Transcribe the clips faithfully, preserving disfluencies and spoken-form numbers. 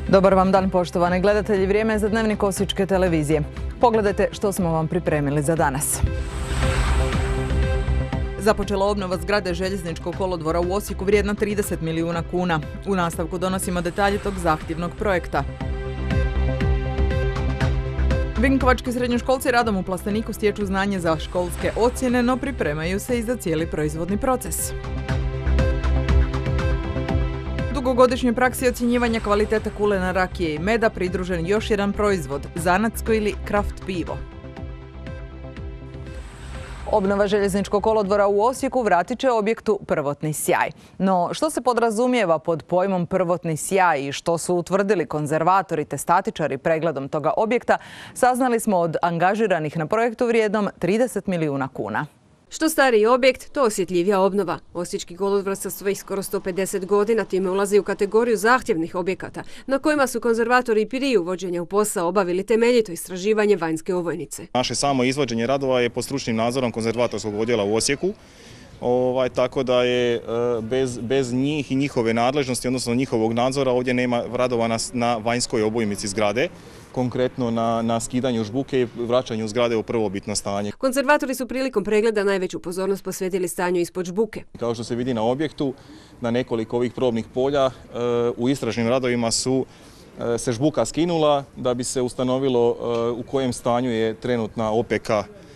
Dobar vam dan, poštovani gledatelji. Vrijeme je za dnevnik Osječke televizije. Pogledajte što smo vam pripremili za danas. Započela obnova zgrade željezničkog kolodvora u Osijeku vrijedna trideset milijuna kuna. U nastavku donosimo detalje tog zahtjevnog projekta. Vinkovački srednjoškolci radom u Plasteniku stječu znanje za školske ocjene, no pripremaju se i za cijeli proizvodni proces. Dugogodišnjoj praksi ocjenjivanja kvalitete kulena, rakije i meda pridružen još jedan proizvod, zanatsko ili kraft pivo. Obnova željezničkog kolodvora u Osijeku vratit će objektu prvotni sjaj. No, što se podrazumijeva pod pojmom prvotni sjaj i što su utvrdili konzervatori te statičari pregledom toga objekta, saznali smo od angažiranih na projektu vrijednom trideset milijuna kuna. Što stariji objekt, to osjetljivija obnova. Osječki kolodvor sa svojih skoro sto pedeset godina time ulazi u kategoriju zahtjevnih objekata, na kojima su konzervatori prije uvođenja u posao obavili temeljito istraživanje vanjske ovojnice. Naše samo izvođenje radova je pod stručnim nadzorom konzervatorskog odjela u Osijeku, ovaj, tako da je bez, bez njih i njihove nadležnosti, odnosno njihovog nadzora, ovdje nema radova na, na vanjskoj obojmici zgrade. Konkretno na, na skidanju žbuke i vraćanju zgrade u prvobitno stanje. Konzervatori su prilikom pregleda najveću pozornost posvetili stanju ispod žbuke. Kao što se vidi na objektu, na nekoliko ovih probnih polja u istražnim radovima su se žbuka skinula da bi se ustanovilo u kojem stanju je trenutna O P K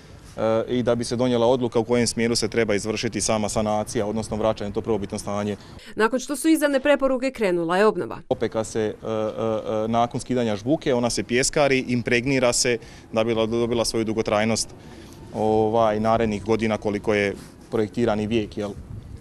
i da bi se donijela odluka u kojem smjeru se treba izvršiti sama sanacija, odnosno vraćanje to prvobitno stanje. Nakon što su izdane preporuke, krenula je obnova. O P K se nakon skidanja žbuke, ona se pjeskari, impregnira se da bi dobila svoju dugotrajnost ovaj, narednih godina koliko je projektirani vijek jel,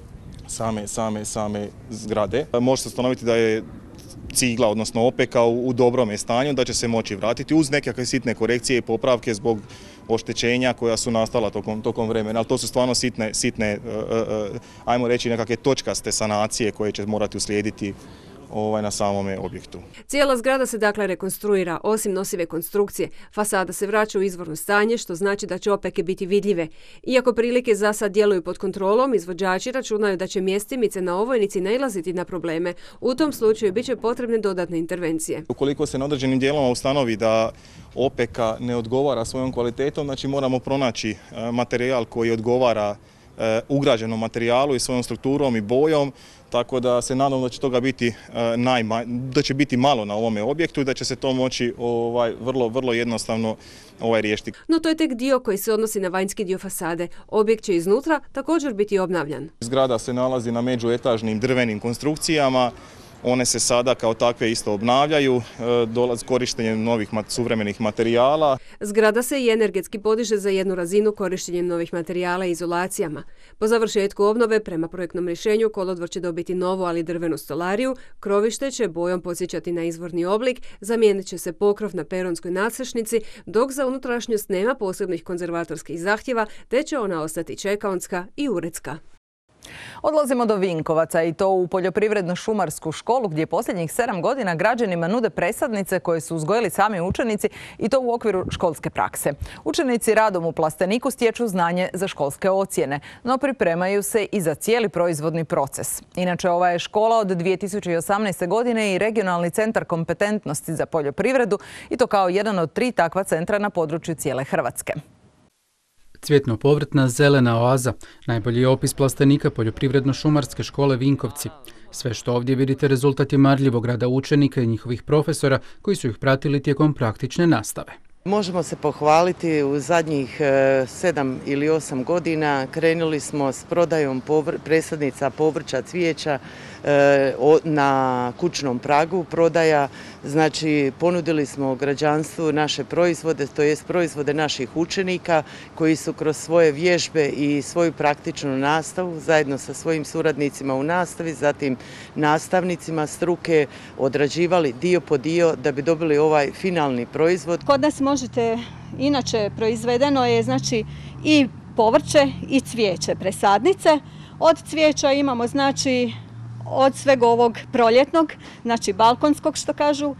same, same, same zgrade. Može se ustanoviti da je cigla, odnosno O P K u, u dobrome stanju, da će se moći vratiti uz nekakve sitne korekcije i popravke zbog oštećenja koja su nastala tokom, tokom vremena. Ali to su stvarno sitne, sitne uh, uh, ajmo reći nekakve točkaste sanacije koje će morati uslijediti ovaj, na samome objektu. Cijela zgrada se dakle rekonstruira, osim nosive konstrukcije. Fasada se vraća u izvorno stanje, što znači da će opeke biti vidljive. Iako prilike za sad djeluju pod kontrolom, izvođači računaju da će mjestimice na ovojnici nailaziti na probleme. U tom slučaju bit će potrebne dodatne intervencije. Ukoliko se na određenim dijelovima ustanovi da O P K ne odgovara svojom kvalitetom, znači moramo pronaći materijal koji odgovara ugrađenom materijalu i svojom strukturom i bojom, tako da se nadam da će toga biti najma, da će biti malo na ovome objektu i da će se to moći ovaj, vrlo, vrlo jednostavno ovaj, riješiti. No to je tek dio koji se odnosi na vanjski dio fasade. Objekt će iznutra također biti obnavljan. Zgrada se nalazi na međuetažnim drvenim konstrukcijama. One se sada kao takve isto obnavljaju, dolaz korištenjem novih suvremenih materijala. Zgrada se i energetski podiže za jednu razinu korištenjem novih materijala i izolacijama. Po završetku obnove, prema projektnom rješenju, kolodvor će dobiti novu, ali drvenu stolariju, krovište će bojom podsjećati na izvorni oblik, zamijenit će se pokrov na peronskoj nadsršnici, dok za unutrašnjost nema posebnih konzervatorskih zahtjeva, te će ona ostati čekaonska i uredska. Odlazimo do Vinkovaca i to u poljoprivredno-šumarsku školu gdje posljednjih sedam godina građanima nude presadnice koje su uzgojili sami učenici i to u okviru školske prakse. Učenici radom u Plasteniku stječu znanje za školske ocjene, no pripremaju se i za cijeli proizvodni proces. Inače, ova je škola od dvije tisuće osamnaeste. godine i regionalni centar kompetentnosti za poljoprivredu i to kao jedan od tri takva centra na području cijele Hrvatske. Cvjetno-povrtna zelena oaza, najbolji je opis Plastenika poljoprivredno-šumarske škole Vinkovci. Sve što ovdje vidite rezultat je marljivog rada učenika i njihovih profesora koji su ih pratili tijekom praktične nastave. Možemo se pohvaliti, u zadnjih sedam ili osam godina krenuli smo s prodajom povr- presadnica povrća, cvijeća e, o, na kućnom pragu prodaja. Znači, ponudili smo građanstvu naše proizvode, to jest proizvode naših učenika koji su kroz svoje vježbe i svoju praktičnu nastavu zajedno sa svojim suradnicima u nastavi, zatim nastavnicima struke odrađivali dio po dio da bi dobili ovaj finalni proizvod. Kod nas možete, inače proizvedeno je znači i povrće i cvijeće, presadnice. Od cvijeća imamo znači od svega ovog proljetnog, znači balkonskog što kažu,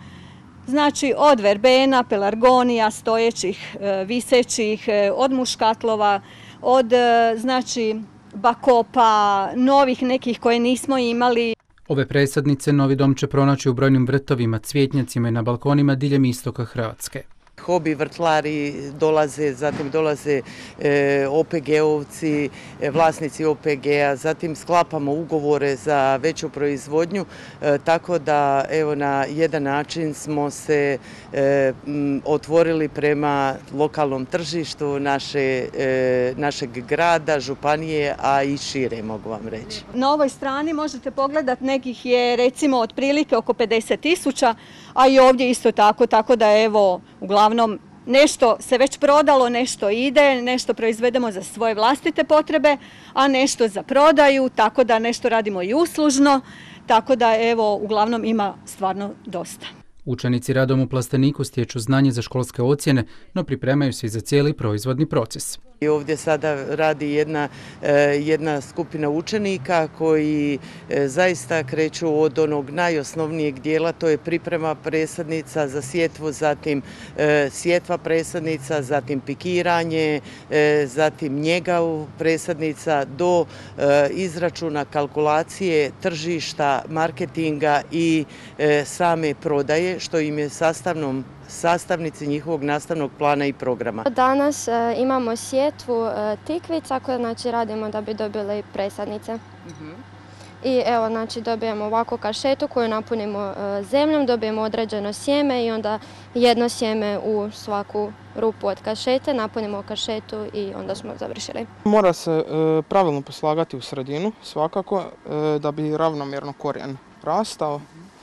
znači od verbena, pelargonija, stojećih, visećih, od muškatlova, od znači bakopa, novih nekih koje nismo imali. Ove presadnice novi dom će pronaći u brojnim vrtovima, cvjetnjacima i na balkonima diljem istoka Hrvatske. Hobi vrtlari dolaze, zatim dolaze e, O P G-ovci, e, vlasnici O P G-a, zatim sklapamo ugovore za veću proizvodnju, e, tako da evo na jedan način smo se e, m, otvorili prema lokalnom tržištu naše, e, našeg grada, županije, a i šire mogu vam reći. Na ovoj strani možete pogledati, nekih je recimo otprilike oko pedeset tisuća, a i ovdje isto tako, tako da evo uglavnom nešto se već prodalo, nešto ide, nešto proizvedemo za svoje vlastite potrebe, a nešto za prodaju, tako da nešto radimo i uslužno, tako da evo uglavnom ima stvarno dosta. Učenici radom u plasteniku stječu znanje za školske ocjene, no pripremaju se i za cijeli proizvodni proces. I ovdje sada radi jedna, jedna skupina učenika koji zaista kreću od onog najosnovnijeg dijela, to je priprema presadnica za sjetvu, zatim sjetva presadnica, zatim pikiranje, zatim njega presadnica do izračuna kalkulacije tržišta, marketinga i same prodaje, što im je sastavnom sastavnici njihovog nastavnog plana i programa. Danas e, imamo sjetvu e, tikvica koje znači radimo da bi dobili presadnice. Uh-huh. I evo znači dobijemo ovako kašetu koju napunimo e, zemljom, dobijemo određeno sjeme i onda jedno sjeme u svaku rupu od kašete, napunimo kašetu i onda smo završili. Mora se e, pravilno poslagati u sredinu svakako e, da bi ravnomjerno korijen rastao.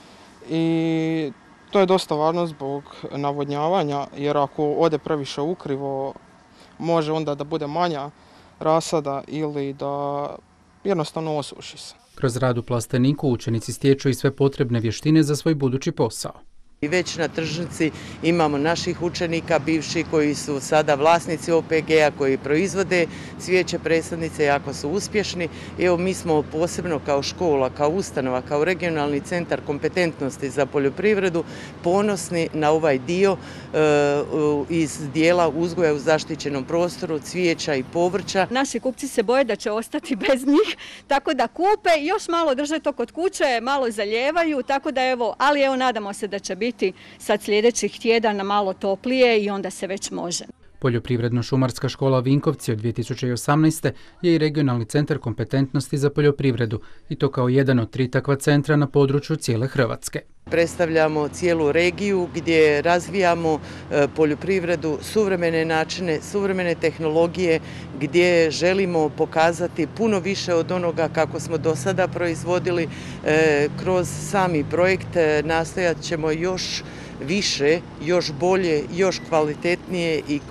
I to je dosta važno zbog navodnjavanja, jer ako ode previše ukrivo, može onda da bude manja rasada ili da jednostavno osuši se. Kroz rad u plasteniku učenici stječu i sve potrebne vještine za svoj budući posao. I već na tržnici imamo naših učenika bivši koji su sada vlasnici O P G-a, koji proizvode cvijeće presadnice, jako su uspješni. Evo mi smo posebno kao škola, kao ustanova, kao regionalni centar kompetentnosti za poljoprivredu ponosni na ovaj dio e, iz dijela uzgoja u zaštićenom prostoru, cvijeća i povrća. Naši kupci se boje da će ostati bez njih, tako da kupe, još malo drže to kod kuće, malo zalijevaju, tako da evo, ali evo nadamo se da će biti sad sljedećih tjedana malo toplije i onda se već može. Poljoprivredno-šumarska škola Vinkovci od dvije tisuće osamnaeste. je i regionalni centar kompetentnosti za poljoprivredu i to kao jedan od tri takva centra na području cijele Hrvatske. Predstavljamo cijelu regiju gdje razvijamo poljoprivredu, suvremene načine, suvremene tehnologije, gdje želimo pokazati puno više od onoga kako smo do sada proizvodili. Kroz sami projekt nastojat ćemo još više, još bolje, još kvalitetnije i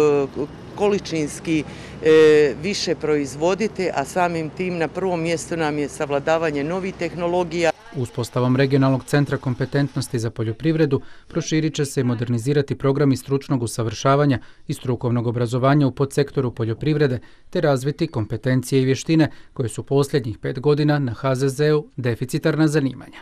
količinski više proizvoditi, a samim tim na prvom mjestu nam je savladavanje novih tehnologija. Uspostavom regionalnog centra kompetentnosti za poljoprivredu proširit će se i modernizirati programi stručnog usavršavanja i strukovnog obrazovanja u podsektoru poljoprivrede te razviti kompetencije i vještine koje su posljednjih pet godina na H Z Z-u deficitarna zanimanja.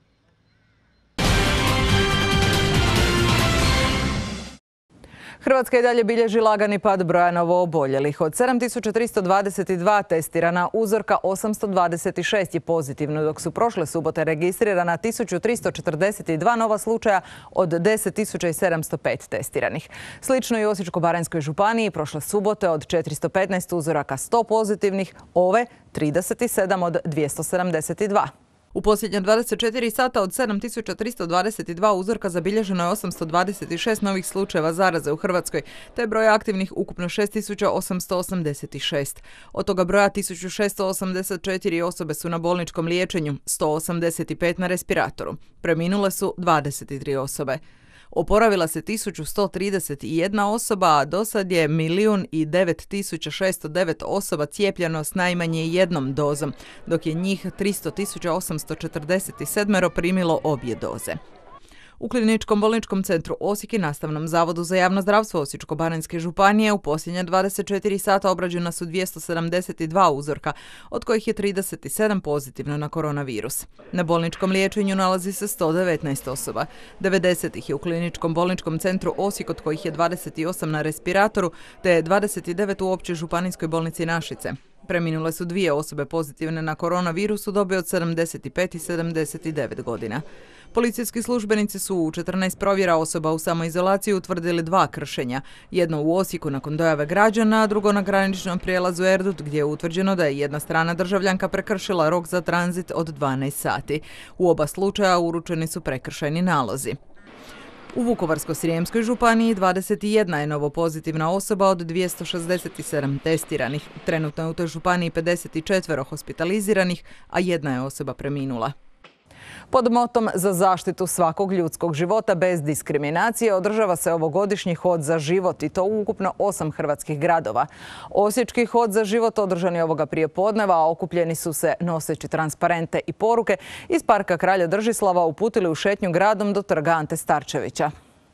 Hrvatska i dalje bilježi lagani pad broja novooboljelih. Od sedam tisuća tristo dvadeset dva testirana uzorka osamsto dvadeset šest je pozitivno, dok su prošle subote registrirana tisuću tristo četrdeset dva nova slučaja od deset tisuća sedamsto pet testiranih. Slično i u Osječko-baranjskoj županiji prošle subote od četiristo petnaest uzoraka sto pozitivnih, ove trideset sedam od dvjesto sedamdeset dva. U posljednja dvadeset četiri sata od sedam tisuća tristo dvadeset dva uzorka zabilježeno je osamsto dvadeset šest novih slučajeva zaraze u Hrvatskoj, te broj aktivnih ukupno šest tisuća osamsto osamdeset šest. Od toga broja tisuću šesto osamdeset četiri osobe su na bolničkom liječenju, sto osamdeset pet na respiratoru. Preminule su dvadeset tri osobe. Oporavila se tisuću sto trideset jedna osoba, a do sad je milijun i devet tisuća šesto devet osoba cijepljeno s najmanje jednom dozom, dok je njih tristo tisuća osamsto četrdeset sedam primilo obje doze. U Kliničkom bolničkom centru Osijek i Nastavnom zavodu za javno zdravstvo Osječko-baranjske županije u posljednja dvadeset četiri sata obrađena su dvjesto sedamdeset dva uzorka, od kojih je trideset sedam pozitivno na koronavirus. Na bolničkom liječenju nalazi se sto devetnaest osoba. devedeset ih je u Kliničkom bolničkom centru Osijek, od kojih je dvadeset osam na respiratoru, te dvadeset devet u općoj županijskoj bolnici Našice. Preminule su dvije osobe pozitivne na koronavirus u dobi od sedamdeset pet i sedamdeset devet godina. Policijski službenici su u četrnaest provjera osoba u samoizolaciji utvrdili dva kršenja. Jedno u Osijeku nakon dojave građana, a drugo na graničnom prijelazu Erdut gdje je utvrđeno da je jedna strana državljanka prekršila rok za tranzit od dvanaest sati. U oba slučaja uručeni su prekršajni nalozi. U Vukovarsko-srijemskoj županiji dvadeset jedna je novopozitivna osoba od dvjesto šezdeset sedam testiranih. Trenutno je u toj županiji pedeset četiri hospitaliziranih, a jedna je osoba preminula. Pod motom za zaštitu svakog ljudskog života bez diskriminacije održava se ovogodišnji hod za život i to u ukupno osam hrvatskih gradova. Osječki hod za život održan je ovoga prijepodneva, a okupljeni su se noseći transparente i poruke iz Parka Kralja Držislava uputili u šetnju gradom do trga Ante Starčevića.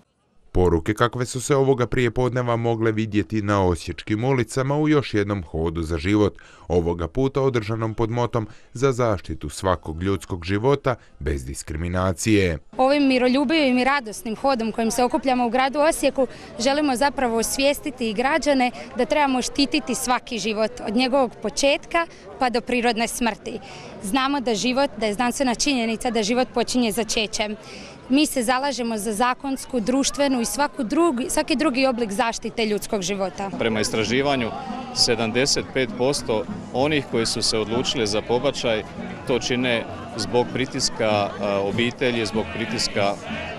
Poruke kakve su se ovoga prijepodneva mogle vidjeti na osječkim ulicama u još jednom hodu za život, ovoga puta održanom pod motom za zaštitu svakog ljudskog života bez diskriminacije. Ovim miroljubivim i radosnim hodom kojim se okupljamo u gradu Osijeku želimo zapravo osvijestiti i građane da trebamo štititi svaki život od njegovog početka pa do prirodne smrti. Znamo da život, da je znanstvena činjenica da život počinje začećem. Mi se zalažemo za zakonsku, društvenu i svaku drugi, svaki drugi oblik zaštite ljudskog života. Prema istraživanju, sedamdeset pet posto onih koji su se odlučili za pobačaj to čine zbog pritiska obitelji, zbog pritiska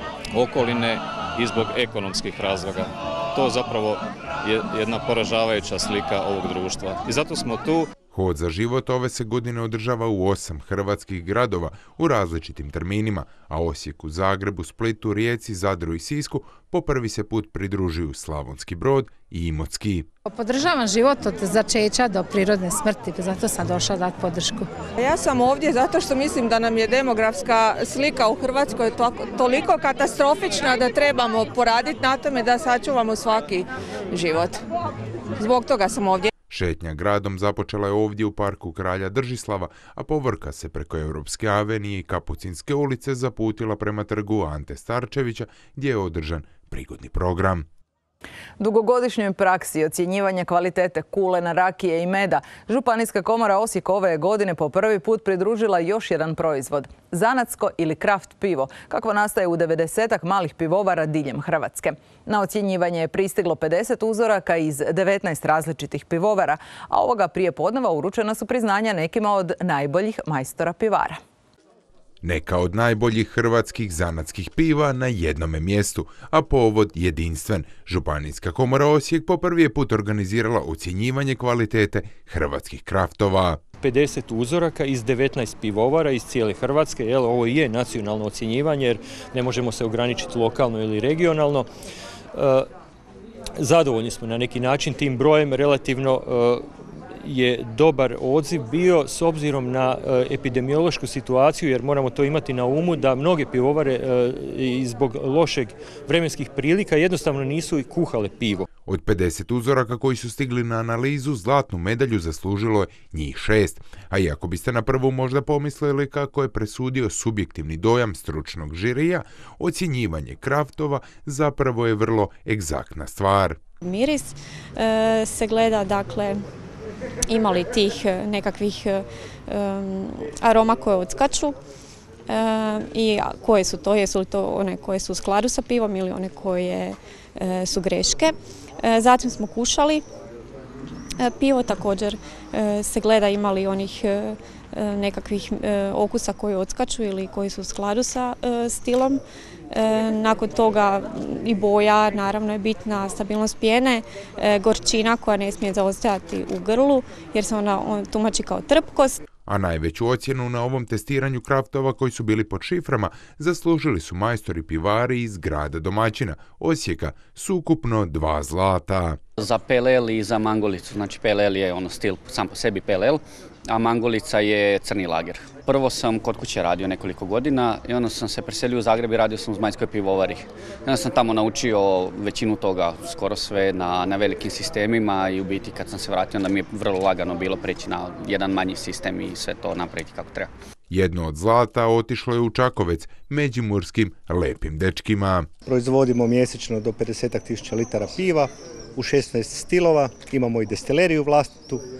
okoline i zbog ekonomskih razloga. To zapravo je jedna poražavajuća slika ovog društva. I zato smo tu. Hod za život ove se godine održava u osam hrvatskih gradova u različitim terminima, a Osijeku, Zagrebu, Splitu, Rijeci, Zadru i Sisku po prvi se put pridružuju Slavonski Brod i Imotski. Podržavam život od začeća do prirodne smrti, zato sam došla dati podršku. Ja sam ovdje zato što mislim da nam je demografska slika u Hrvatskoj toliko katastrofična da trebamo poraditi na tome da sačuvamo svaki život. Zbog toga sam ovdje. Šetnja gradom započela je ovdje u Parku Kralja Držislava, a povrka se preko Europske avenije i Kapucinske ulice zaputila prema trgu Ante Starčevića, gdje je održan prigodni program. Dugogodišnjoj praksi ocjenjivanja kvalitete kulena, rakije i meda, Županijska komora Osijek ove godine po prvi put pridružila još jedan proizvod. Zanatsko ili kraft pivo, kakvo nastaje u devedesetak malih pivovara diljem Hrvatske. Na ocjenjivanje je pristiglo pedeset uzoraka iz devetnaest različitih pivovara, a ovoga prijepodneva uručena su priznanja nekima od najboljih majstora pivara. Neka od najboljih hrvatskih zanatskih piva na jednome mjestu, a povod jedinstven. Županijska komora Osijek po prvi je put organizirala ocjenjivanje kvalitete hrvatskih kraftova. pedeset uzoraka iz devetnaest pivovara iz cijele Hrvatske. Jel, ovo je nacionalno ocjenjivanje jer ne možemo se ograničiti lokalno ili regionalno. E, zadovoljni smo na neki način tim brojem, relativno e, je dobar odziv bio s obzirom na e, epidemiološku situaciju, jer moramo to imati na umu da mnoge pivovare e, i zbog lošeg vremenskih prilika jednostavno nisu i kuhale pivo. Od pedeset uzoraka koji su stigli na analizu, zlatnu medalju zaslužilo je njih šest. A iako biste na prvu možda pomislili kako je presudio subjektivni dojam stručnog žirija, ocjenjivanje kraftova zapravo je vrlo egzaktna stvar. Miris e, se gleda, dakle, ima li tih nekakvih um, aroma koje odskaču um, i koje su to, jesu li to one koje su u skladu sa pivom ili one koje uh, su greške. Uh, zatim smo kušali uh, pivo, također uh, se gleda ima li onih uh, nekakvih uh, okusa koji odskaču ili koji su u skladu sa uh, stilom. E, nakon toga i boja, naravno je bitna stabilnost pjene, e, gorčina koja ne smije zaostajati u grlu jer se ona on tumači kao trpkost. A najveću ocjenu na ovom testiranju kraftova koji su bili pod šiframa zaslužili su majstori pivari iz grada domaćina, Osijeka, s ukupno dva zlata. Za pale ale i za mangolicu, znači pale ale je ono stil sam po sebi pale ale, a mangolica je crni lager. Prvo sam kod kuće radio nekoliko godina i onda sam se preselio u Zagreb i radio sam u Zmajskoj pivovari. Onda sam tamo naučio većinu toga, skoro sve na, na velikim sistemima i u biti kad sam se vratio onda mi je vrlo lagano bilo preći na jedan manji sistem i sve to napraviti kako treba. Jedno od zlata otišlo je u Čakovec, međimurskim lepim dečkima. Proizvodimo mjesečno do pedeset tisuća litara piva u šesnaest stilova, imamo i destileriju vlastitu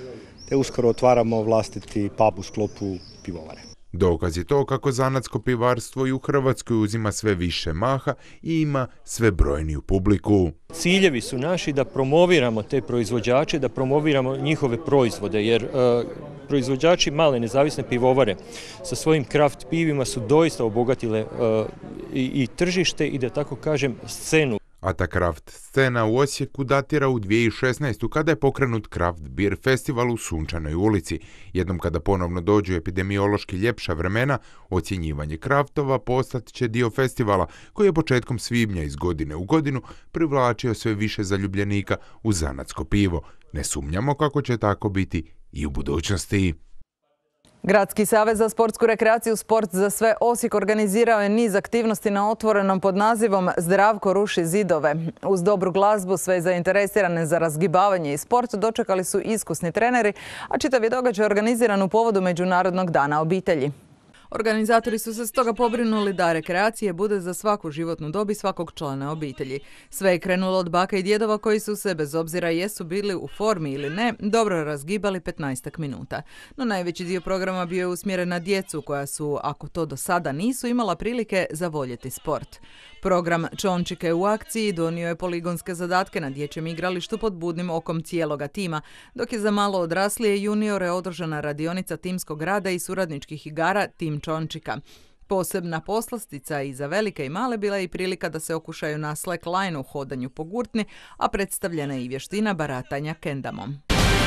te uskoro otvaramo vlastiti pub u sklopu pivovare. Dokaz je to kako zanatsko pivarstvo i u Hrvatskoj uzima sve više maha i ima sve brojniju publiku. Ciljevi su naši da promoviramo te proizvođače, da promoviramo njihove proizvode, jer e, proizvođači male nezavisne pivovare sa svojim kraft pivima su doista obogatile e, i, i tržište i da tako kažem scenu. A ta kraft scena u Osijeku datira u dvije tisuće šesnaestoj. kada je pokrenut Kraft Beer festival u Sunčanoj ulici. Jednom kada ponovno dođu epidemiološki ljepša vremena, ocjenjivanje kraftova postat će dio festivala koji je početkom svibnja iz godine u godinu privlačio sve više zaljubljenika u zanatsko pivo. Ne sumnjamo kako će tako biti i u budućnosti. Gradski savez za sportsku rekreaciju Sport za sve Osijek organizirao je niz aktivnosti na otvorenom pod nazivom Zdravko ruši zidove. Uz dobru glazbu sve zainteresirane za razgibavanje i sport dočekali su iskusni treneri, a čitav je događaj organiziran u povodu Međunarodnog dana obitelji. Organizatori su se stoga pobrinuli da rekreacije bude za svaku životnu dob i svakog člana obitelji. Sve je krenulo od baka i djedova koji su se, bez obzira jesu bili u formi ili ne, dobro razgibali petnaestak minuta. No najveći dio programa bio je usmjeren na djecu koja su, ako to do sada nisu, imala prilike zavoljeti sport. Program Čončike u akciji donio je poligonske zadatke na dječjem igralištu pod budnim okom cijeloga tima, dok je za malo odraslije juniore održana radionica timskog rada i suradničkih igara Tim Čončika. Posebna poslastica i za velike i male bila je i prilika da se okušaju na slackline u hodanju po gurtni, a predstavljena je i vještina baratanja kendamom.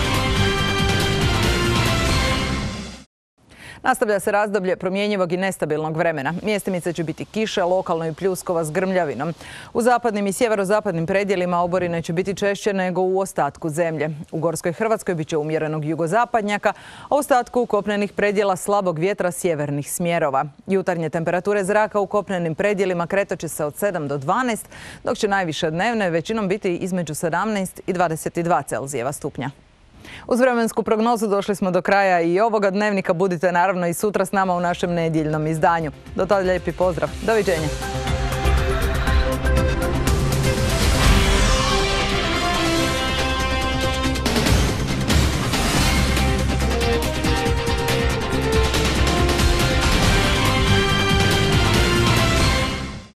Nastavlja se razdoblje promjenjivog i nestabilnog vremena. Mjestimice će biti kiše, lokalno i pljuskova s grmljavinom. U zapadnim i sjeverozapadnim predjelima oborine će biti češće nego u ostatku zemlje. U Gorskoj Hrvatskoj bit će umjerenog jugozapadnjaka, a u ostatku kopnenih predjela slabog vjetra sjevernih smjerova. Jutarnje temperature zraka u kopnenim predjelima kretat će se od sedam do dvanaest, dok će najviše dnevne većinom biti između sedamnaest i dvadeset dva Celzijeva stupnja. Uz vremensku prognozu došli smo do kraja i ovoga dnevnika. Budite naravno i sutra s nama u našem nedjeljnom izdanju. Do tada lijepi pozdrav. Doviđenja.